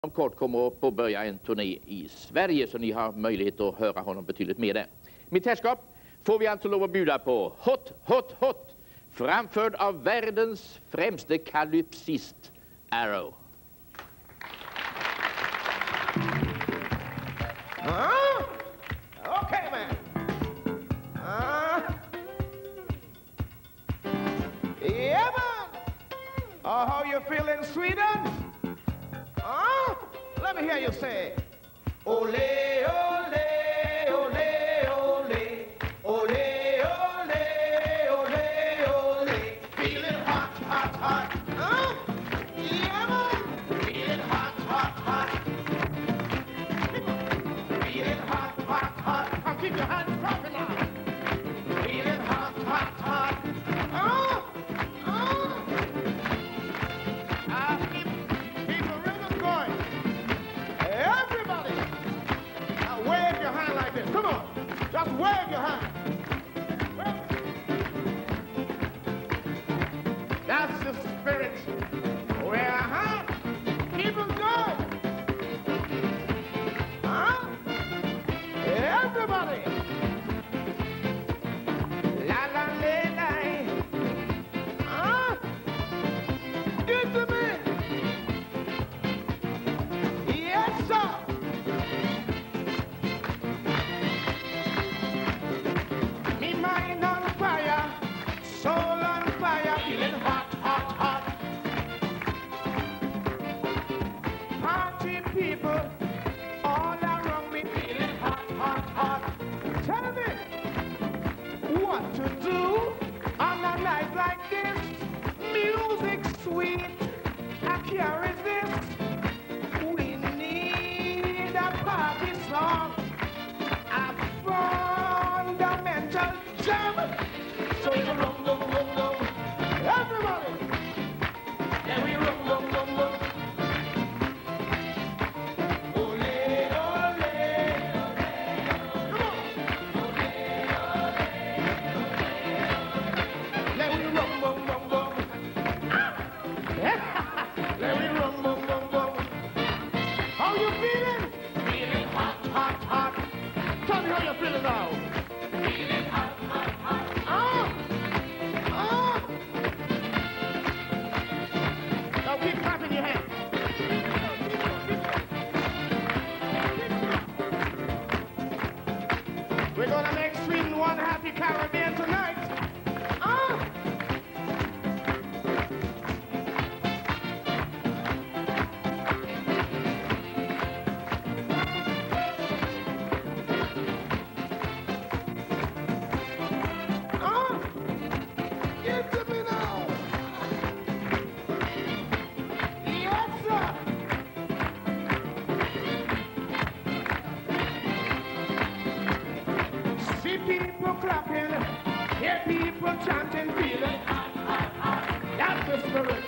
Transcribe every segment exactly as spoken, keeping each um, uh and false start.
Om kort kommer att påbörja en turné i Sverige, så ni har möjlighet att höra honom betydligt mer där. Mitt herrskap får vi alltså lov att bjuda på Hot, Hot, Hot, framförd av världens främste kalypsist, Arrow. Huh? Okay, man. Uh, yeah, man. Oh, how you feeling, Sweden? Huh? Let me hear you say, ole, ole, ole, ole, ole, ole, ole, ole. Feeling hot, hot, hot. Huh? Yeah, man. Feeling hot, hot, hot. Feeling hot, hot, hot. Now keep your hands dropping now. Feeling hot, hot, hot. Huh? Huh? Uh, keep, keep the rhythm going. Everybody, now wave your hand like this. Come on, just wave your hand. Wave. That's the spirit. Well, huh? Keep it going. Huh? Everybody. La la la la. Huh? Get to me. Yes, sir. Me mind on fire, soul on fire, feeling hot, hot, hot. Party people all around me, feeling hot, hot, hot. Tell me what to do on a night like this. Music sweet, I can't resist. We need a party song, a fundamental jam. So you rum, rum, rum, rum. Everybody, yeah, we rum, rum, rum, rum. Ole, ole, come on. Let we rum, rum, rum, rum. Let we rum, rum, rum, rum. How you feeling? Feeling hot, hot, hot. Tell me how you feeling now. Feeling hot, hot, hot. Ah, ah. Now keep clapping your hands. We're gonna make Sweden one happy Caribbean tonight. Ah. Ah. Give to me now. Yes, sir. See people clapping, hear people chanting, feeling hot, hot, hot. That's the spirit.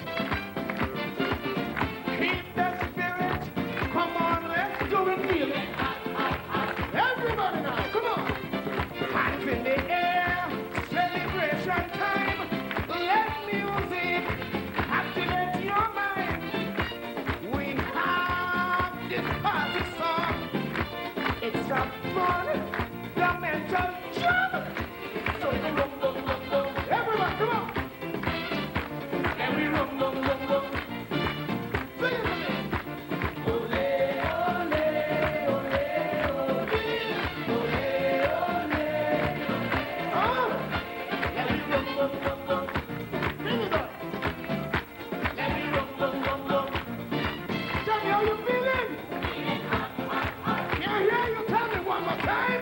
Keep the spirit. Come on, let's do it, feeling hot, hot, hot. Everybody now, come on. Hands in the air, celebration time. Let music activate your mind. We have this party song. It's a fundamental jam. So we rum, rum, rum, rum. Everyone, come on. And we rum, rum, rum, rum. Sing it to me. Ole, ole, ole, ole. Ole, ole. Oh. Let me rum, rum, rum, rum. Sing it up. Let me rum, rum, rum, rum. Tell me how you feeling. Can't hear you. Tell me one more time.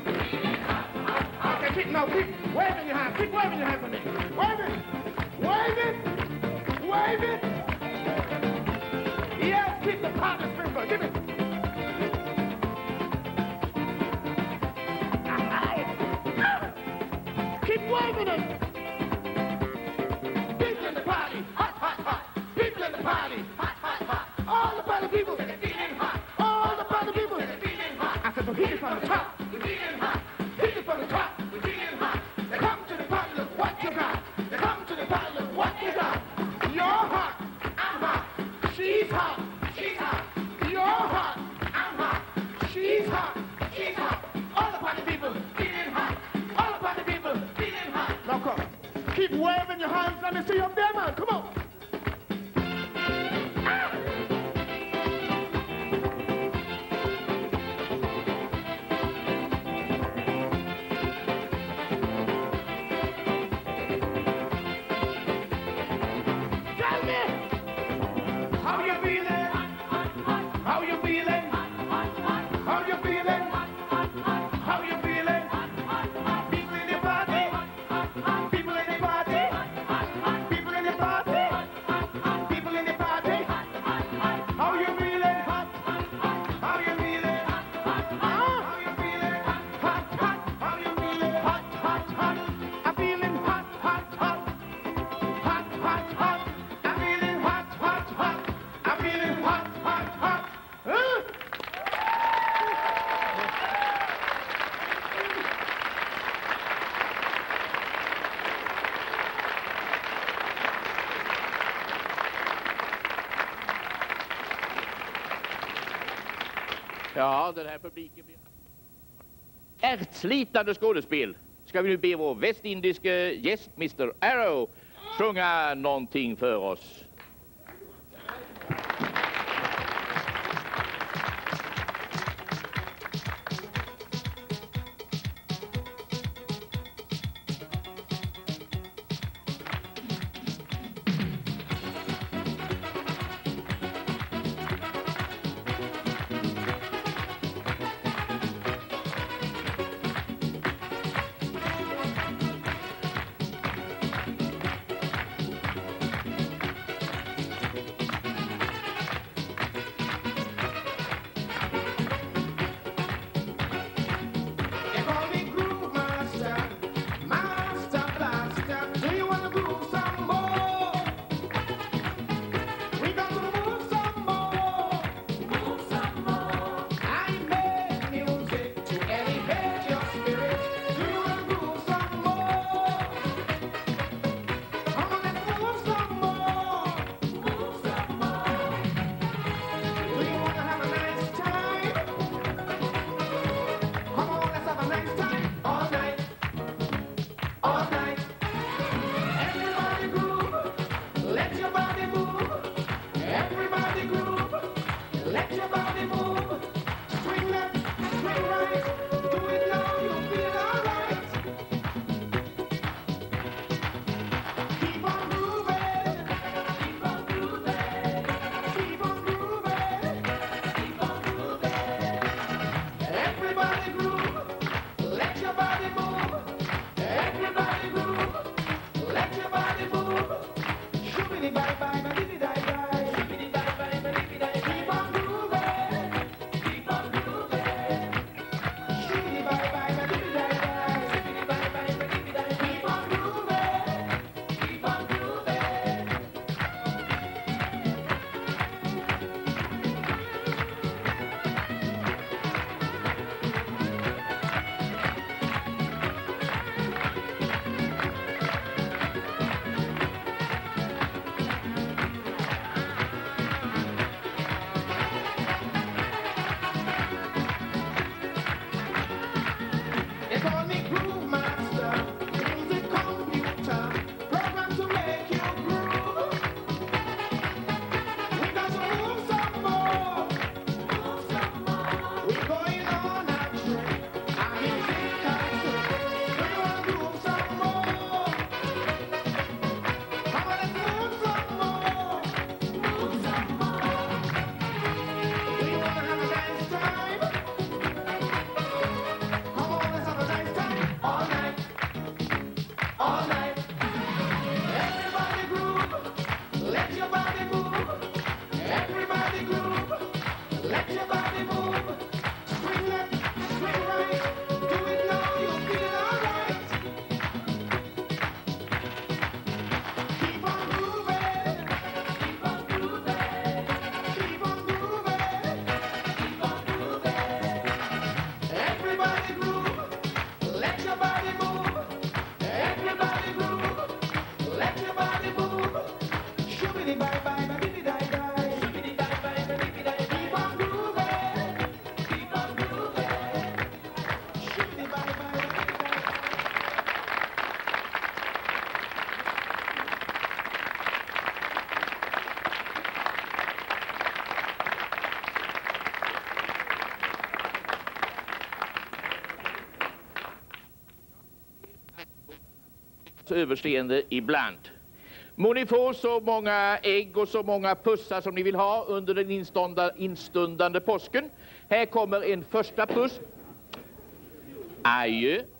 Okay, keep, no, keep waving your hand. Keep waving your hand for me. Wave it. Wave it. Wave it. Yes, keep the party spirit going. Give it. Keep waving it. People in the party. Hot, hot, hot. People in the party. Hot, hot, hot. All the party people. Feeling hot. All the party people. Feeling hot. I said, so hit it from the top. Feeling hot. Hit it from the top. Feeling hot. They come to the party, look what you got. They come to the party, look what you got. You're hot. I'm hot. She's hot. She's hot. waving your hands. Let me see you up there, man. Come on. Tell me, how you feeling? How you feeling? How you feeling? How you feeling? People in the party. People in the party. People in the party. People in the party. How you feeling? Hot. How you feeling? How you feeling? Hot, hot. How you feeling? Hot, hot, hot. I'm feeling hot, hot, hot. Hot, hot, hot. I'm feeling hot, hot, hot. I'm feeling hot, hot, hot. Huh? Ja, den här publiken blir ärtslitande skådespel. Ska vi nu be vår västindiske gäst, mister Arrow, sjunga någonting för oss. They call me Groove Master, Master Blaster. Do you want to groove some more? We got to move some more. Move some more. I make music to elevate your spirit. Do you want to groove some more? Come on, let's move some more. Move some more. Do you want to have a nice time? Come on, let's have a nice time. All night. All night. Everybody groove. Let your body move. Everybody groove. Let your body move. Swing left, swing right. Do it now, you'll feel alright. Keep on grooving. Keep on grooving. Keep on grooving. Keep on grooving. Everybody groove. Let your body move. Everybody groove. Let your body move. Shoobity bye bye, ba diddy die die. Shoobity bye bye, ba diddy die die. Keep on grooving. överseende ibland. Må ni få så många ägg och så många pussar som ni vill ha under den instånda, instundande påsken. Här kommer en första puss. Adjö.